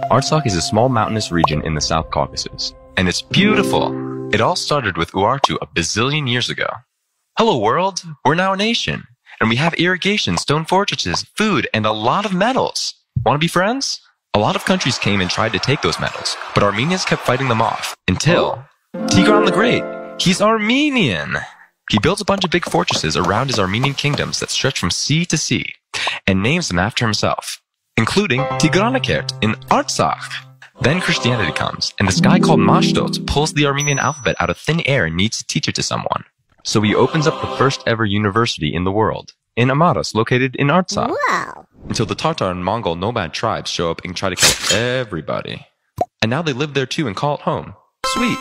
Artsakh is a small mountainous region in the South Caucasus, and it's beautiful. It all started with Urartu a bazillion years ago. Hello world, we're now a nation, and we have irrigation, stone fortresses, food, and a lot of metals. Want to be friends? A lot of countries came and tried to take those metals, but Armenians kept fighting them off, until Tigran the Great. He's Armenian. He built a bunch of big fortresses around his Armenian kingdoms that stretch from sea to sea, and names them after himself, including Tigranakert in Artsakh. Then Christianity comes, and this guy called Mashtots pulls the Armenian alphabet out of thin air and needs to teach it to someone. So he opens up the first ever university in the world, in Amaras, located in Artsakh. Wow. Until the Tatar and Mongol nomad tribes show up and try to kill everybody. And now they live there too and call it home. Sweet.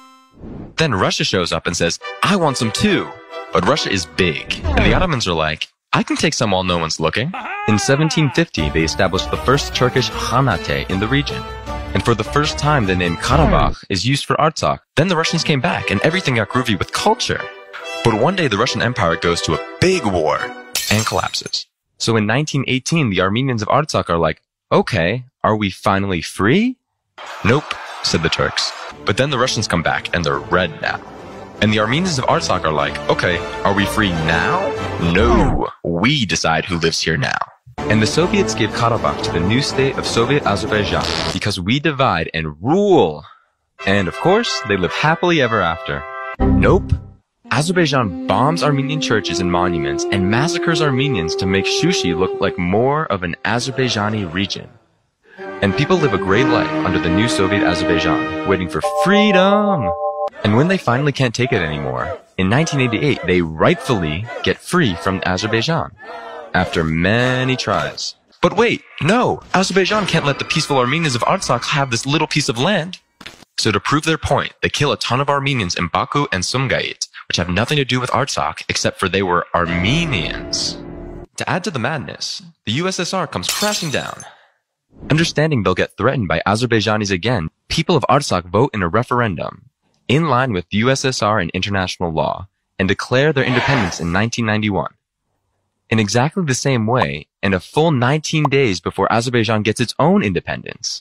Then Russia shows up and says, I want some too. But Russia is big, and the Ottomans are like, I can take some while no one's looking. In 1750, they established the first Turkish Khanate in the region. And for the first time, the name Karabakh is used for Artsakh. Then the Russians came back, and everything got groovy with culture. But one day, the Russian Empire goes to a big war and collapses. So in 1918, the Armenians of Artsakh are like, okay, are we finally free? Nope, said the Turks. But then the Russians come back, and they're red now. And the Armenians of Artsakh are like, okay, are we free now? No, we decide who lives here now. And the Soviets gave Karabakh to the new state of Soviet Azerbaijan because we divide and rule. And of course, they live happily ever after. Nope. Azerbaijan bombs Armenian churches and monuments and massacres Armenians to make Shushi look like more of an Azerbaijani region. And people live a great life under the new Soviet Azerbaijan, waiting for freedom. And when they finally can't take it anymore, in 1988, they rightfully get free from Azerbaijan. After many tries. But wait, no, Azerbaijan can't let the peaceful Armenians of Artsakh have this little piece of land. So to prove their point, they kill a ton of Armenians in Baku and Sumgait, which have nothing to do with Artsakh except for they were Armenians. To add to the madness, the USSR comes crashing down. Understanding they'll get threatened by Azerbaijanis again, people of Artsakh vote in a referendum, in line with USSR and international law, and declare their independence in 1991. In exactly the same way, and a full 19 days before Azerbaijan gets its own independence.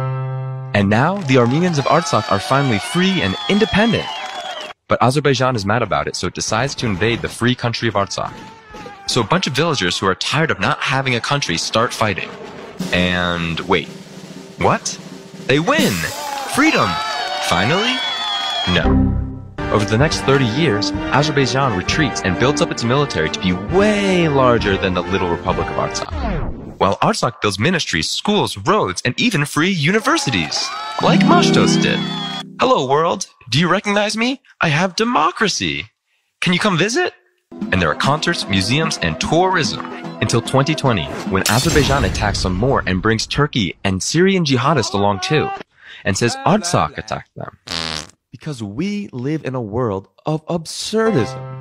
And now, the Armenians of Artsakh are finally free and independent. But Azerbaijan is mad about it, so it decides to invade the free country of Artsakh. So a bunch of villagers who are tired of not having a country start fighting. And wait, what? They win! Freedom! Finally? No. Over the next 30 years, Azerbaijan retreats and builds up its military to be way larger than the little Republic of Artsakh. While Artsakh builds ministries, schools, roads, and even free universities, like Mashtos did. Hello world, do you recognize me? I have democracy. Can you come visit? And there are concerts, museums, and tourism. Until 2020, when Azerbaijan attacks some more and brings Turkey and Syrian jihadists along too, and says Artsakh attacked them. Because we live in a world of absurdism.